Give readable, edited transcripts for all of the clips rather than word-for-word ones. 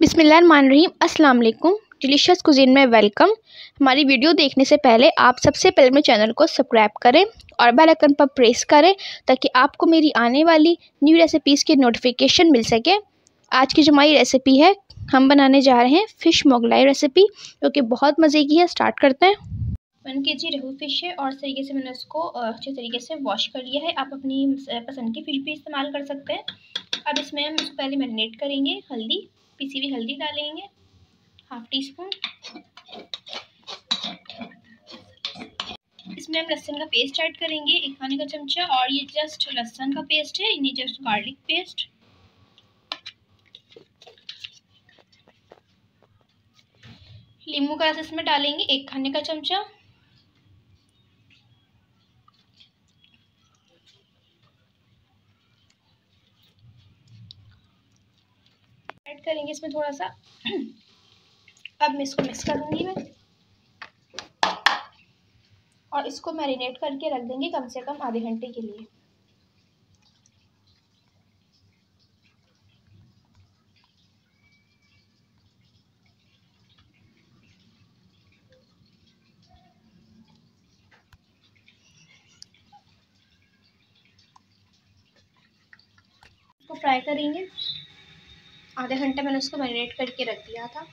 बिस्मिल्लाहिर्रहमानिर्रहीम। अस्सलाम वालेकुम। डिलीशियस कुज़ीन में वेलकम। हमारी वीडियो देखने से पहले आप सबसे पहले मेरे चैनल को सब्सक्राइब करें और बेल आइकन पर प्रेस करें ताकि आपको मेरी आने वाली न्यू रेसिपीज़ की नोटिफिकेशन मिल सके। आज की जो हमारी रेसिपी है, हम बनाने जा रहे हैं फ़िश मोगलाई रेसिपी, जो कि बहुत मज़े की है। स्टार्ट करते हैं। 1 kg रेहू फ़िश है और इस तरीके से मैंने उसको अच्छे तरीके से वॉश कर लिया है। आप अपनी पसंद की फ़िश भी इस्तेमाल कर सकते हैं। अब इसमें हम इसको पहले मैरिनेट करेंगे। हल्दी, पिसी हुई हल्दी डालेंगे, ½ टी स्पून। इसमें हम लहसुन का पेस्ट ऐड करेंगे, 1 खाने का चमचा। और ये जस्ट लहसुन का पेस्ट है, ये जस्ट गार्लिक पेस्ट। नींबू का रस इसमें डालेंगे, 1 खाने का चमचा। ऐड करेंगे इसमें थोड़ा सा। अब मैं इसको मिक्स करूंगी और इसको मैरिनेट करके रख देंगे कम से कम आधे घंटे के लिए। इसको फ्राई करेंगे। आधे घंटे मैंने उसको मैरिनेट करके रख दिया था।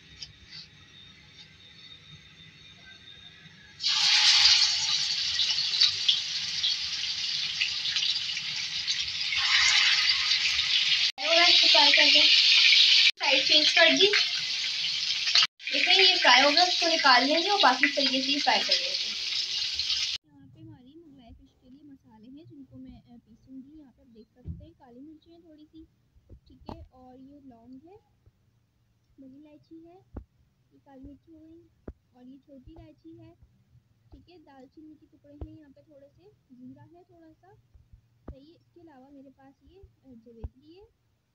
फ्राई कर दें, साइड चेंज कर दी। देखिए ये फ्राई हो गया, उसको निकाल लेंगे और बाकी तरीके से फ्राई कर लेंगे। यहाँ पे हमारी मुगलाई फिश के लिए मसाले हैं जिनको मैं पीसूंगी। यहाँ पे आप देख सकते हैं काली मिर्ची है थोड़ी सी, ठीक है। और ये लौंग है, बड़ी इलायची है, ये काली मिर्ची हो गई, और ये छोटी इलायची है, ठीक है। दालचीनी के टुकड़े हैं यहाँ पे थोड़े से, जीरा है थोड़ा सा, सही है। इसके अलावा मेरे पास ये जवेत्री है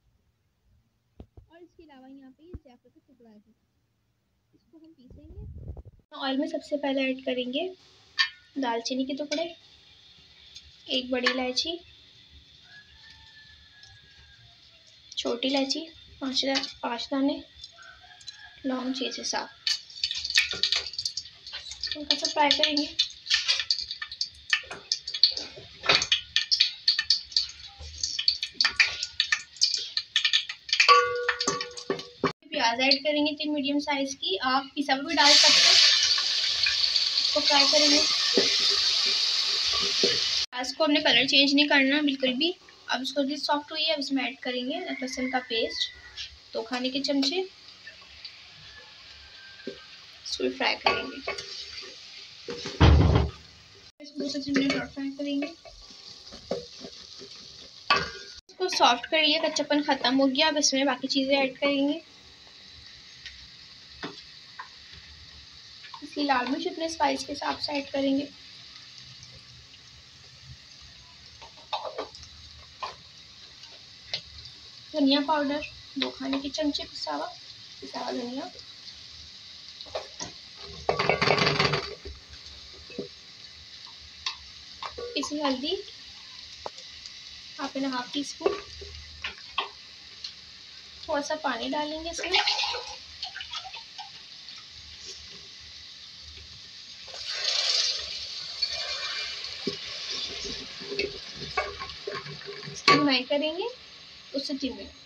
और इसके अलावा यहाँ पे ये जायफल का टुकड़ा है। इसको हम पीसेंगे। ऑयल में सबसे पहले ऐड करेंगे दालचीनी के टुकड़े, 1 बड़ी इलायची, छोटी इलायची 5 दाने, लौंग 6 से 7। हल्का सा फ्राई करेंगे। प्याज ऐड करेंगे 3 मीडियम साइज की, आप पिसा भी डाल सकते हैं। इसको फ्राई करेंगे। प्याज को हमने कलर चेंज नहीं करना बिल्कुल भी। अब इसको भी सॉफ्ट हुई है, अब इसमें ऐड करेंगे लहसुन का पेस्ट 2 खाने के चमचे। इसको फ्राई करेंगे, इसको 2 से 3 मिनट और फ्राई करेंगे। इसको सॉफ्ट कर लिया, कच्चापन खत्म हो गया। अब इसमें बाकी चीज़ें ऐड करेंगे। इसकी लाल मिर्च अपने स्पाइस के हिसाब से ऐड करेंगे। धनिया पाउडर 2 खाने के चमचे, पिसा हुआ धनिया। पिसी हल्दी ½ टी स्पून। थोड़ा सा पानी डालेंगे इसमें। भुनाई करेंगे 2 से 3 मिनट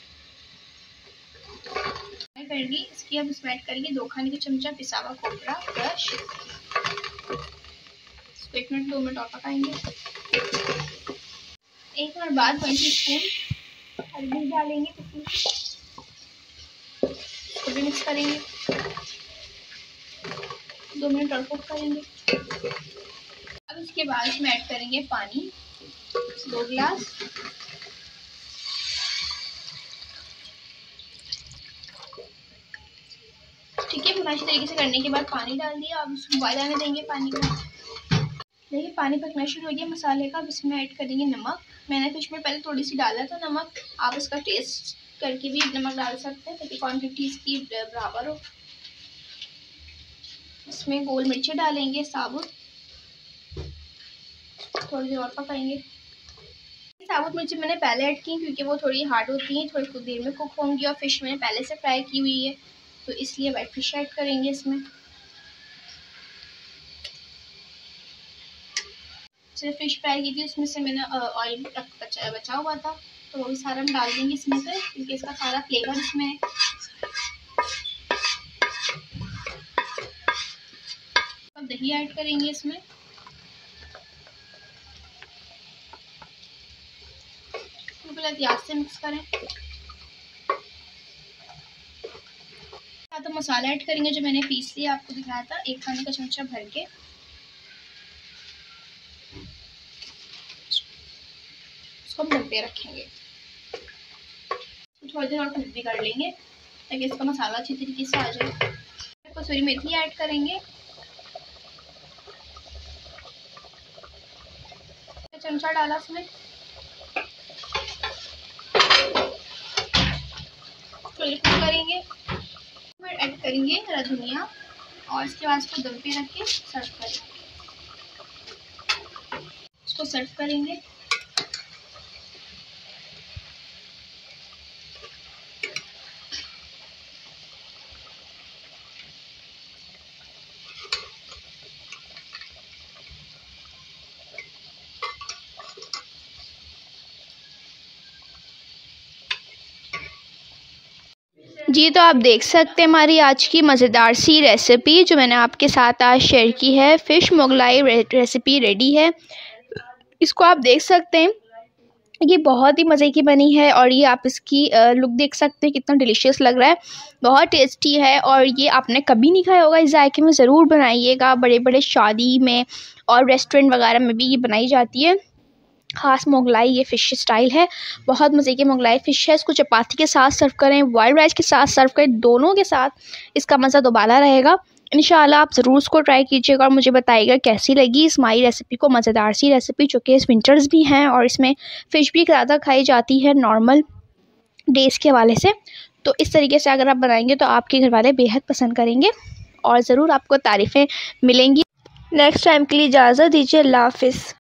करेंगे। इसकी अब इसमें ऐड करेंगे 2 खाने के चमचा पिसा हुआ खोपरा क्रश। इसको 1 मिनट 2 मिनट और पकाएंगे। 1 मिनट बाद 1 टीस्पून हल्दी डालेंगे, इसको भी मिक्स करेंगे। 2 मिनट और कुक करेंगे। अब इसके बाद इसमें ऐड करेंगे पानी 2 गिलास। ठीक है, अच्छी तरीके से करने के बाद पानी डाल दिया। अब इसको बॉयल आने देंगे पानी को। देखिए पानी पकना शुरू हो गया मसाले का। अब इसमें ऐड करेंगे नमक। मैंने फिश में पहले थोड़ी सी डाला था नमक, आप इसका टेस्ट करके भी नमक डाल सकते हैं ताकि क्वांटिटी इसकी बराबर हो। इसमें गोल मिर्ची डालेंगे साबुत, थोड़ी देर और पकाएंगे। साबुत मिर्ची मैंने पहले ऐड की क्योंकि वो थोड़ी हार्ड होती हैं, थोड़ी कुछ देर में कुक होंगी और फ़िश मैंने पहले से फ्राई की हुई है, तो इसलिए वाइट फ़िश ऐड करेंगे इसमें। सिर्फ फ़िश फ्राई की थी, उसमें से मैंने ऑयल बचा हुआ था, तो वो भी सारा हम डाल देंगे इसमें से क्योंकि इसका सारा फ्लेवर इसमें है। अब दही ऐड करेंगे इसमें। बिल्कुल एहतियात से मिक्स करें। तो मसाला ऐड करेंगे जो मैंने पीस लिया, आपको दिखाया था, 1 खाने का चमचा भर के। इसको हम ढक के रखेंगे, थोड़ी देर और कुक भी कर लेंगे ताकि इसका मसाला अच्छी तरीके से आ जाए। कसूरी मेथी ऐड करेंगे, चमचा डाला उसमें। थोड़ी कुक करेंगे, फिर ऐड करेंगे हरा धनिया और इसके बाद इसको दम पे रख के सर्व करेंगे। इसको सर्व करेंगे। जी तो आप देख सकते हैं हमारी आज की मज़ेदार सी रेसिपी जो मैंने आपके साथ आज शेयर की है। फ़िश मोगलाई रेसिपी रेडी है। इसको आप देख सकते हैं, ये बहुत ही मज़े की बनी है और ये आप इसकी लुक देख सकते हैं कितना डिलीशियस लग रहा है, बहुत टेस्टी है। और ये आपने कभी नहीं खाया होगा, इस जायके में ज़रूर बनाइएगा। बड़े बड़े शादी में और रेस्टोरेंट वगैरह में भी ये बनाई जाती है। ख़ास मोगलाई ये फ़िश स्टाइल है, बहुत मज़े की मोगलाई फ़िश है। इसको चपाती के साथ सर्व करें, वाइट राइस के साथ सर्व करें, दोनों के साथ इसका मज़ा दोबारा रहेगा। इंशाल्लाह आप ज़रूर इसको ट्राई कीजिएगा और मुझे बताइएगा कैसी लगी इस हमारी रेसिपी को। मज़ेदार सी रेसिपी जो कि इस विंटर्स भी हैं और इसमें फ़िश भी ज़्यादा खाई जाती है नॉर्मल डेज़ के हवाले से। तो इस तरीके से अगर आप बनाएंगे तो आपके घर वाले बेहद पसंद करेंगे और ज़रूर आपको तारीफ़ें मिलेंगी। नेक्स्ट टाइम के लिए इजाज़त दीजिए। अल्लाह हाफ़िज़।